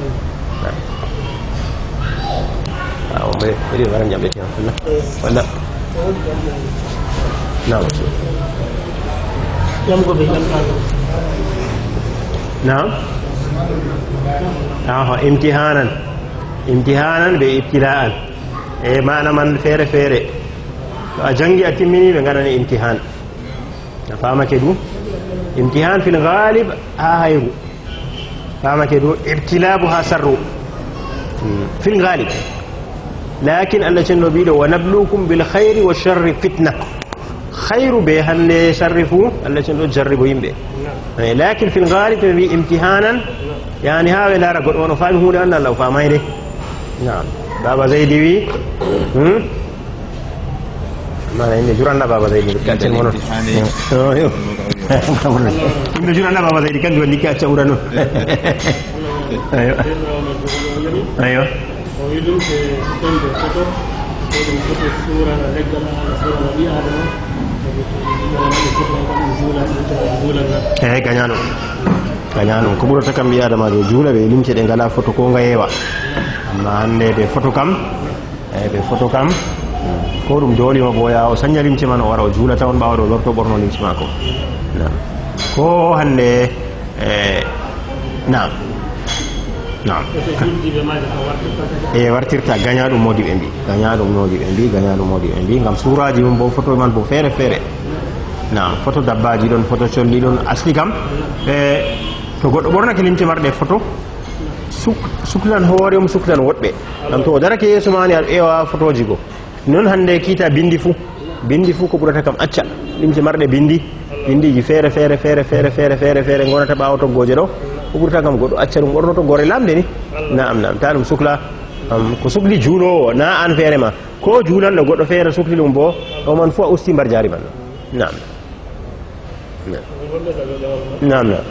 ولا نعم نعم آه امتحانا امتحانا بابتلاء إيه معنى من فير فير a jangi a timmini ɓe gaɗani imtihan a famake ɗum imtihan fil ghalib ha hayru famake ɗo ibtilabu ha sarru fil ghalib lakin allah cenno mbiɗo wa nablukum bil hayri wa sharri fitna hayru be hande sharri fuu allah cenɗo jarribo yimɓe lakin fil ghalib ɓe mbi imtihanan yani ha ɓe laara goɗɗo on o faami hunde anda allah o famayde nam baba zeydi wi mana yimɓe juranna baba zeydi gaccen monon yimɓe juranna baba zeydi kanko wandi gacca ɓura noon ayo ayo o wi ɗum ko ɗonde photo ko ɗum photo suura leggal ala suura ɓi adama eyi gañano gañano ko ɓurata kam ɓi adamajo juula ɓe limce ɗe ngala photo ko ngayewa amma hande ɓe photo kam eyi ɓe photo kam ko ɗum doolima boya o saña limce man o wara o juulata on ɓawaɗo o lorto ɓorno limce mako nam ko hande nam nam e wartirta gaña ɗum modi ɓe mbi gaña ɗum modi ɓe mbi gaña ɗum modi ɓe mbi gam suraji mum bo photo man bo feere feere nam photo dabbaji ɗon photo colli ɗon asli kam e to goɗɗo ɓornake limce marɗe photo suklan hoore mum suklan woɗɓe gam to o darake yeeso mani aɗa ƴeewa photo ji go noon hande kiita bindi fuu bindi fuu ko ɓurata kam acca limce marɗe bindi bindiji feere feere feere feere feere feere feere gonata ɓawa toggoje ɗo ko ɓurata kam goɗɗo acca ɗum ɓorno toggore lamde ni nam nam ta ɗum sukla ko sukli juulowo na an feere ma ko juulanɗo goɗɗo feere sukli ɗum bo o man fo a usti mbar jaari man nam nam nam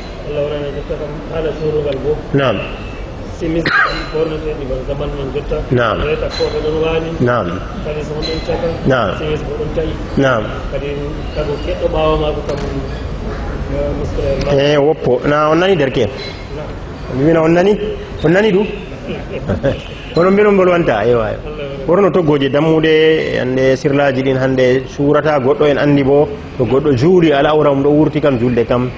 nam simis bornoteɗi mon zaman men jotta nam reta koɗo ɗon waali nam kadi so ɗon caka nam simis bo ɗon tawi nam kadi tago keɗɗo ɓawa mako kam e woppo na on nani derke mbimina on nani on nani ɗum onon mbiɗon bolwanta ewa ɓorno toggoje dammuɗe hande sirlaji ɗin hande suurata goɗɗo en andi bo to goɗɗo juuli ala awra mum ɗo wurti kam julde kam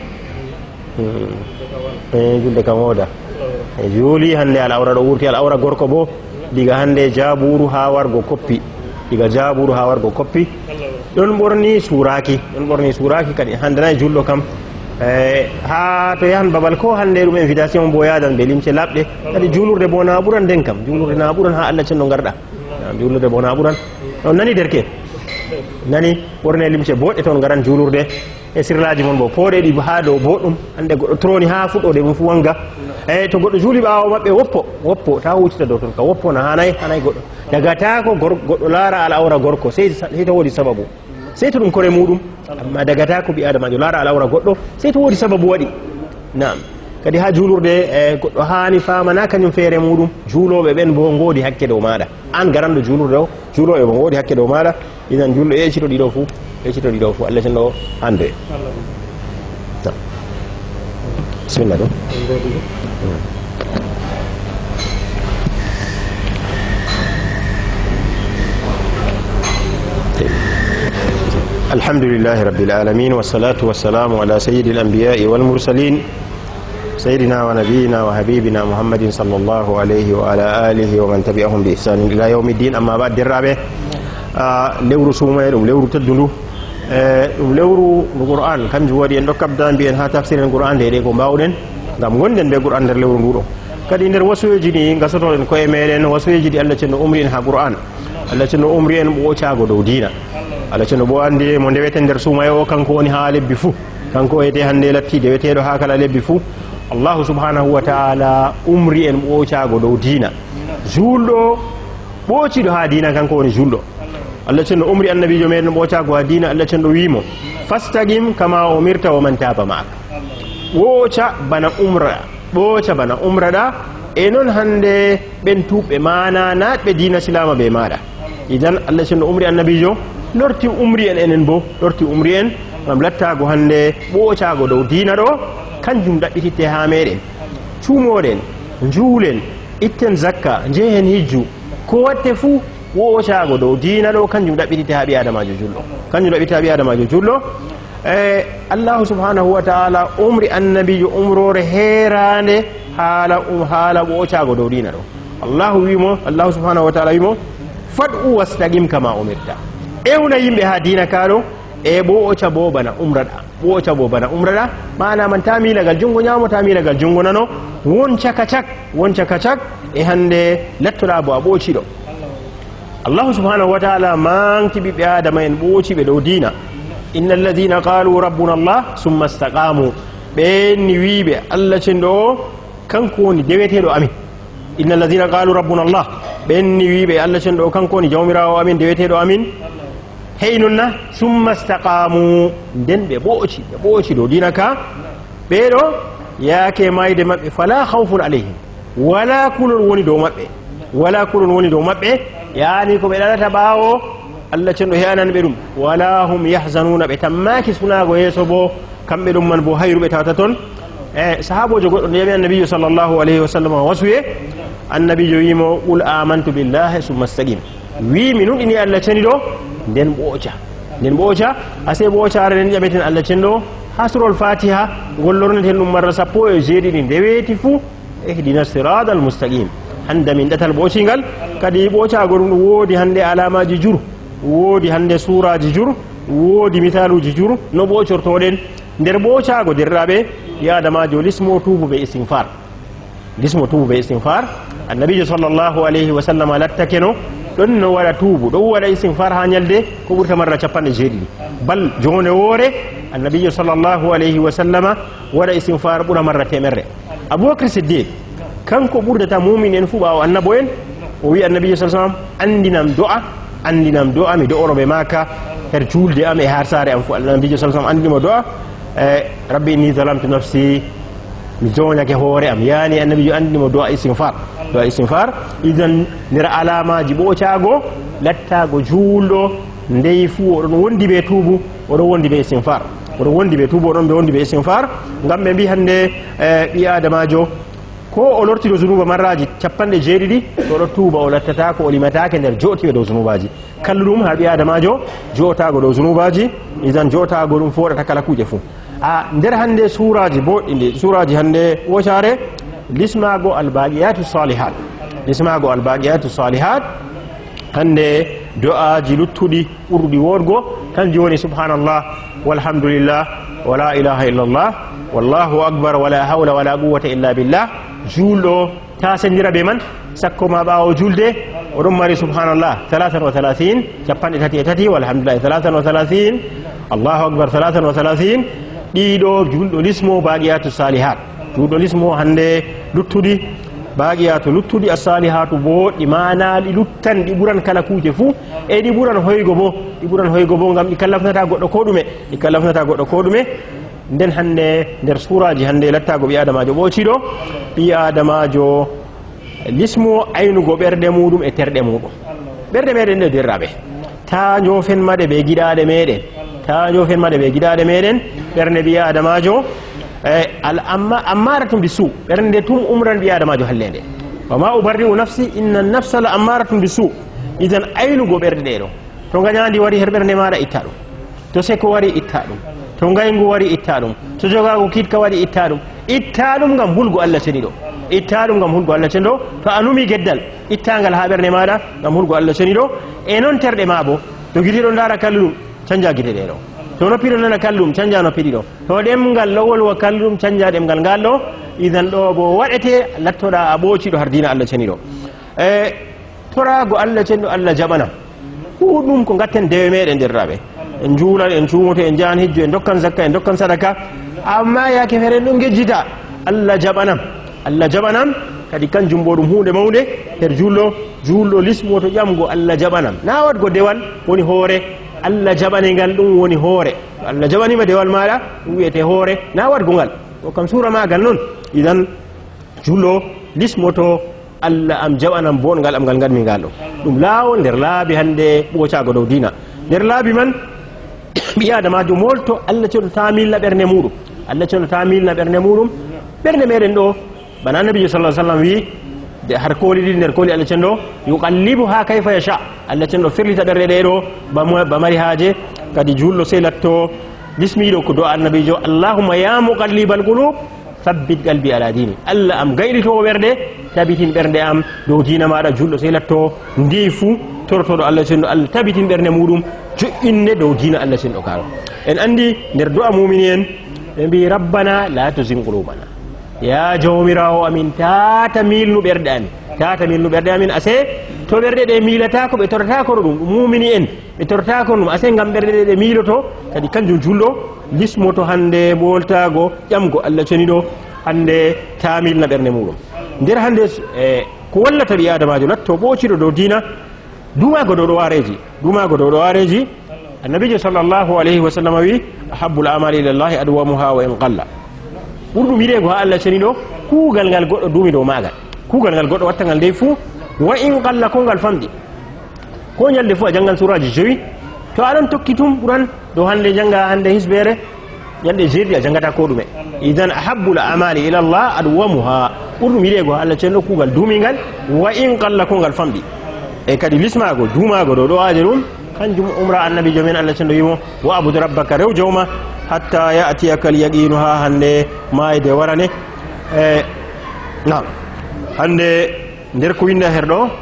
e julde kam wooda e juuli hande ala awra ɗo wurti ala awra gorko bo diga hande jaburu ha wargo koppi diga jaburu ha wargo koppi ɗon ɓorni suuraki ɗon ɓorni suuraki kadi hande nayi julɗo kam ha to yahan babal ko hande ɗum invitation bo yadan ɓe limce laɓɗe kadi julurde bo na ɓuran nden kam julurde na ɓuran ha allah cenno garɗa julurde bo na ɓuran on nani derke nani ɓorne limce boɗɗe toon garan julurde e sirlaji mon bo pooɗe ɗi ha dow boɗɗum hande goɗɗo troni ha fuɗɗode mum fu wanga eyyi to goɗɗo juuli ɓawo maɓɓe woppo woppo ta huccita dow toon ka woppo no hanayi hanayi goɗɗo dagata ko goɗɗo laara ala awra gorko sey sey to woodi sababu sey to ɗum kore muɗum amma dagata ko ɓi adamajo laara ala awra goɗɗo sey to woodi sababu waɗi nam kadi ha juulurde e goɗɗo hani famana kañum feere muɗum juuloɓe ɓen bo goodi hakke dow maɗa an garanɗo juulurde o juuloɓe bo goodi hakke dow maɗa inan julɗo ƴeccito ɗiɗo fou ƴeccito ɗiɗo fou allah cenɗo hande bisimilla ɗum الحمد لله رب العالمين والصلاة والسلام على سيد الأنبياء والمرسلين سيدنا ونبينا وحبيبنا محمد صلى الله عليه وعلى آله ومن تبعهم بإحسان إلى يوم الدين أما بعد الرابع لورو سوما ɗum lewru teddudu ɗum lewru Qur'an kanjum waɗi en ɗo kabda mbiyen ha tafsir en Qur'an de ɗe ko mbawɗen ngam gonden be Qur'an nder lewru nduɗo kadi nder wasuyeji ɗi gasotoɗen koye meɗen wasuyeji ɗi Allah cenno umri en ha Qur'an Allah cenno umri en ɓocago dow diina Allah cenno bo andi mo ndewete nder suumayo o kanko woni ha lebbi fuu kanko wiyete hande latti deweteɗo ha kala lebbi fuu allahu subhanahu wa ta'ala umri en ɓocago dow diina julɗo ɓociɗo ha diina kanko woni julɗo Allah cenno umri annabijo meɗen ɓocago ha diina Allah cenno wimo fastaqim kama umirta wa man taba ma'ak ɓoca bana umra ɓoca bana umraɗa e noon hande ɓen tuɓɓe mana natɓe diina silama ɓe maɗa idan Allah cenno umri annabijo lorti umri en enen bo lorti umri en gam lattago hande ɓocago dow diina ɗo kanjum ɗaɓɓititte ha meɗen cuumoɗen juulen itten zakka jehen hijju ko watte fuu ɓocago dow diina ɗo kanjum ɗaɓɓititte ha ɓi adamajo julɗo kanjum ɗaɓɓiti ha ɓi adamajo julɗo e allahu subhanahu wa ta'ala umri annabijo umrore heerande haala um haala ɓocago dow diina ɗo allahu wimo allahu subhanahu wa ta'ala wimo fad'u wastaqim kama umirta ewna yimɓe ha dina kaɗo e ɓooca bo bana umraɗa ɓooca bo bana umraɗa mana man ta milagal jungo ñamo ta milagal jungo nano won caka cak won caka cak e hande lettoɗa bo a ɓoociɗo allahu subhanahu wa taala manki ɓiɓɓe adama en ɓoociɓe dow dina inna alladina qalu rabbuna allah summa istaqamu ɓenni wiɓe allah cenɗo o kanko woni deweteɗo amin inna alladina qalu rabbuna allah ɓenni wiɓe allah cenɗo o kanko woni jawmirawo amin deweteɗo amin hey noon na summa istaqamu nden ɓe ɓooci ɓe ɓooci dow dina ka ɓeɗo yaake mayde maɓɓe fala hawfun alayhim wala kulol woni dow maɓɓe wala kulol woni dow maɓɓe yani ko ɓe ɗaɗata ɓaawo allah cenɗo heyanani ɓe ɗum wala hum yahzanuna ɓe tammaki sunago yeeso bo kamɓe ɗum man bo hayruɓe tawata toon e sahabojo goɗɗo ndeyami annabijo sallllahu alayhi wa sallam wasuye annabijo wimo qul amantu billahi summa staqim wi mi nuɗini allah ceni ɗo nden ɓooca nden ɓooca ase ɓoocare nden ƴameten allah cenɗo ha surol fatiha gollorneten ɗum marra sappo e jeeɗiɗi ndeweeti fuu ihdina sirata al mustaqim hande min ɗatal ɓoocingal kadi ɓoocago ɗum ɗum woodi hande alamaji jur woodi hande suraji jur woodi misaluji jur no ɓoocortoɗen nder ɓoocago derraɓe yadamajo lismo tuubu ɓe istigfar lismo tuubu ɓe istigfar annabijo sallllahu alayhi wa sallam lattake no ɗon no waɗa tuubu ɗon waɗa istigfar ha ñalde ko ɓurta marra capanɗe jeeɗiɗi bal jone woore annabijo sallllahu alayhi wa sallama waɗa istigfar ɓura marra temerre aboubacry siddiq kanko ɓurdata mumin en fuu ɓawo annabo en o wi annabijo sa sallam andinam do'a andinam do'a mi do'oroɓe maka her julde am e har sare am fo annabijo sa sallam andinimo do'a e rabbi inni zalamtu nafsi mi joñake hoore am yani annabijo andinimo do'a istigfar do'a istigfar idan nder alamaji ɓoocago lattago juulɗo ndeyi fuu oɗon wondi ɓe tuubu oɗon wondi ɓe istigfar oɗon wondi ɓe tuubu oɗon ɓe wondi ɓe istigfar ngam ɓe mbi hande ɓi adamajo ko o lortiɗo zunuba marraji capanɗe jeeɗiɗi to ɗo tuuba o lattata ko o limatake nder jotiɓe dow zunubaji kallu ɗum ha ɓi adamajo jotago dow zunubaji idan jotago ɗum foɗata kala kuuje fuu a nder hande suraji boɗɗi ndi suraji hande ɓocare lismago albaqiyatu salihat lismago albaqiyatu salihat hande do'aji luttuɗi ɓurɗi wodgo kanji woni subhanallah walhamdulillah wala ilaha illallah wallahu akbar wala hawla wala quwwata illa billah juulɗo ta sendira be man sakko ma ɓawo julde oɗon mari subhanallah thalathan wa thalathin capanɗe tati e tati walhamdulillah thalathan wa thalathin allahu akbar thalathan wa thalathin ɗiɗo julɗo lismo baqiyatu salihat julɗo lismo hande luttuɗi baqiyatu luttuɗi assalihatu bo ɗi mana ɗi luttan ɗi ɓuran kala kuuje fuu e ɗi ɓuran hoygo bo ɗi ɓuran hoygo bo gam ɗi kallafnata goɗɗo ko ɗume ɗi kallafnata goɗɗo ko ɗume nden hande nder suraji hande lattago ɓi adamajo ɓoociɗo ɓi adamajo lismo aynugo ɓerɗe muɗum e terɗe muɗum ɓerɗe meɗen ɗe derraɓe ta jofen maɗe ɓe giɗaɗe meɗen ta jofen maɗe ɓe giɗaɗe meɗen ɓernde ɓi adamajo e al amma ammaratum bisu ɓernde tum umran ɓi adamajo hallede wama ubarri'u nafsi inna nafsa la ammaratum bisu idan aynugo ɓerɗe ɗeɗo to gañadi wari her ɓernde maɗa itta ɗum to seko wari itta ɗum to ngaygu wari itta ɗum to jogago kitka waɗi itta ɗum itta ɗum gam hulgo allah ceni ɗo itta ɗum gam hulgo allah ceni ɗo to a numi gueddal ittangal ha ɓernde maɗa gam hulgo allah ceni ɗo e noon terɗe ma bo to guitiɗo dara kalluɗum canja guite ɗe ɗo to noppiɗo nana kalluɗum canja noppi ɗiɗo to ɗemgal ɗo wolwa kalluɗum canja ɗemgal ngal ɗo idan ɗo bo waɗete lattoɗa a ɓoociɗo har dina allah ceni ɗo e torago allah ceni ɗo allah jaɓana huɗum ko gatten dewe meɗen derraɓe en juulan en cuumoto en jahan hijju en dokkan zakka en dokkan sadaka amma yake feren ɗum gejjita allah jaɓanam allah jaɓanam kadi kanjum bo ɗum hunde mawde her julɗo julɗo lismoto ƴamgo allah jaɓanam na watgo dewal woni hoore allah jaɓani ngal ɗum woni hoore allah jaɓanima dewal maɗa ɗum wiyete hoore na watgo ngal o kam suura magal noon idan julɗo lismoto allah am jaɓanam bongal am ngal gadmi ngal ɗo ɗum laawol nder laabi hande ɓoocago dow dina nder laabi man ɓi adamajo molto allah ceeɗo ta milna ɓernde muɗum allah ceeɗo ta milna ɓernde muɗum ɓernde meɗen ɗo bana annabijo sallah sallam wi har kooli ɗiɗi nder kooli allah cenɗo yuqallibu ha kayfa yacha allah cenɗo firlita ɓerɗe ɗeɗo ba mari haaje kadi julɗo sey latto bismiɗo ko do annabijo allahumma ya muqallibal qulub sabbit qalbi ala dini allah am gaylitowo ɓerɗe tabitin ɓernde am dow dina maɗa julɗo sey latto ndi fuu tortoɗo Allah cenɗo Allah tabitin ɓernde muɗum joƴƴinne dow dina Allah cenɗo kala en andi nder du'a mumini en ɓe mbi rabbana la tuzigh qulubana ya jawmirawo amin tata milnu ɓerɗe amin tata milnu ɓerɗe amin ase to ɓerɗe ɗe milatako ɓe toratakono ɗum mumini en ɓe torotako ɗum ase gam ɓerɗe ɗe ɗe miloto kadi kanjum julɗo lismoto hande boltago ƴamgo Allah ceniɗo hande ta milna ɓernde muɗum nder hande e ko wallata ɓi adamajo latto ɓociɗo dow dina dumago dow ɗo wareji dumago dow ɗo wareji annabijo sallllahu alayhi wa sallam wi ahabbul amali ila llahi adwamuha wa in qalla ɓurɗum yiɗego ha Allah ceniɗo kuugal ngal goɗɗo duumi dow magal kuugal ngal goɗɗo watta ngal ndey fuu wa in qalla ko ngal famɗi ko ñalde fuu a janggan suraji joyi to aɗon tokki tum ɓuran dow hande jangga hande hisbere ñalɗe jeeɗiɗi a janggata ko ɗume idan ahabbul amali ila llah adwamuha ɓurɗum yiɗego ha Allah ceniɗo kuugal duumingal wa in qalla ko ngal famɗi e kadi lismago duumago ɗo ɗo aje ɗum kanjum umra annabijo men Allah cenɗo wimo wa abud rabbaka rew jawma hatta yatiyaka al yaqinu ha hande mayde warane e nam hande nder ko winda her ɗo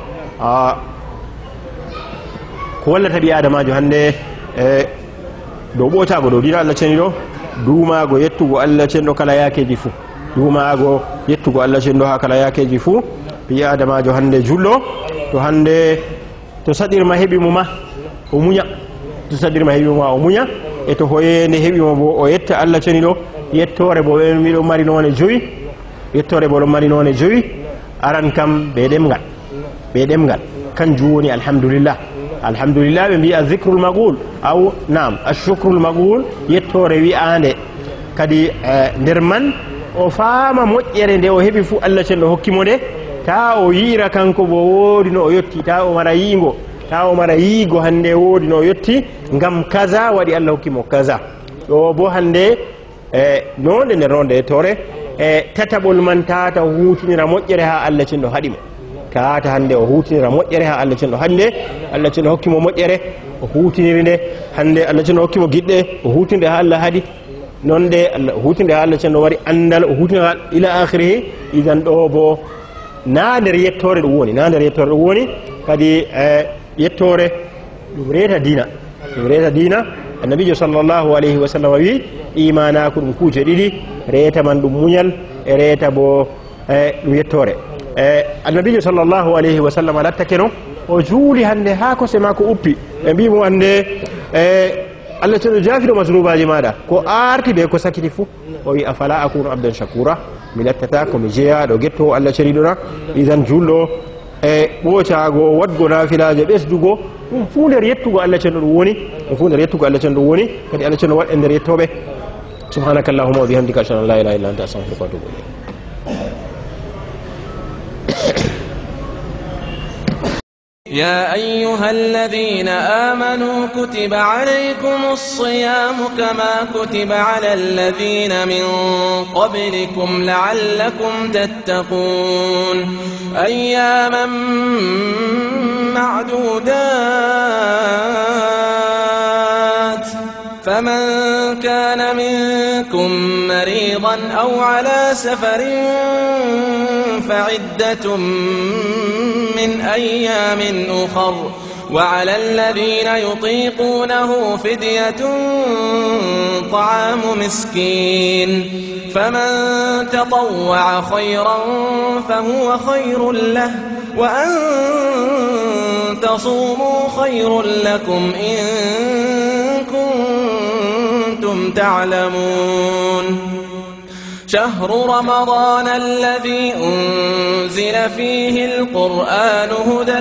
ko wallata ɓi adamajo hande e dow ɓotago dow dina Allah ceniɗo duumago yettugo Allah cenɗo kala yakeji fuu duumago yettugo Allah cenɗo ha kala yakeji fuu ɓi adamajo hande julɗo to hande to saɗirma heeɓimo ma o muña to saɗirma heeɓimo ma o muña e to hoyende heeɓimo bo o yetta Allah ceniɗo yettore bo ɓe miɗo mari none joyi yettore bo ɗon mari none joyi aran kam ɓe ɗemgal ɓe ɗemgal kanjum woni alhamdulillah alhamdulillah ɓe mbi a zicrul maqul aw nam ashoukrul maqul yettore wi'ande kadi nder man o faama moƴƴere nde o heeɓi fuu Allah cenɗo hokkimo nde ta o yiira kanko bo woodi no o yetti ta o mara yiingo ta o mara yiigo hande woodi no o yetti ngam kaza waɗi Allah hokkimo kaza ɗo bo hande e nonde nder nonde yettore e tataɓol man tata hutinira moƴƴere ha Allah cenɗo haɗimo tata hande o hutinira moƴƴere ha Allah cenɗo hande Allah cenɗo hokkimo moƴƴere o hutiniri nde hande Allah cenɗo hokkimo giɗɗe o hutinide ha Allah haɗi nonde hutinde ha Allah cenɗo wari andal o hutinira ila akhirihi idan ɗo bo na nder yettore ɗum woni na nder yettore ɗum woni kadi yettore ɗum reeta dina ɗum reeta dina annabijo sallllahu alayhi wa sallam wi imanaku ɗum kuuje ɗiɗi reeta man ɗum muñal e reeta bo ɗum yettore e annabijo sallllahu alayhi wa sallam lattake no o juuli hande ha kose ma ko uppi ɓe mbimo hande e Allah ceerno jaafiɗoma zunubaji maɗa ko arti ɓe ko sakiti fuu o wi afala akunu abdan shakura mi lattata komi jeeyaɗo guettowo Allah ceriɗona idan julɗo e ɓoocago wadgo nafilaje ɓesdugo ɗum fuu nder yettugo Allah ceerno ɗum woni ɗum fuu nder yettugo Allah ceerno ɗum woni kadi Allah ceerno waɗe nder yettoɓe subhanaka allahumma wa bihamdika ashhadu an la ilaha illa anta astaghfiruka wa atubu ilayk يا أيها الذين آمنوا كتب عليكم الصيام كما كتب على الذين من قبلكم لعلكم تتقون أياما معدودات فمن كان منكم مريضا أو على سفر فعدة من أيام أخر وعلى الذين يطيقونه فدية طعام مسكين فمن تطوع خيرا فهو خير له وأن تصوموا خير لكم إن كنتم تعلمون شهر رمضان الذي أنزل فيه القرآن هدى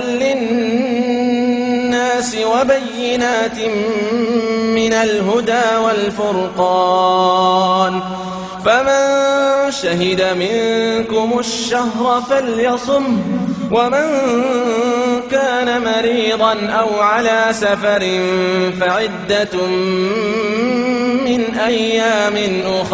للناس وبينات من الهدى والفرقان فمن شهد منكم الشهر فليصم ومن كان مريضا أو على سفر فعدة من أيام أخرى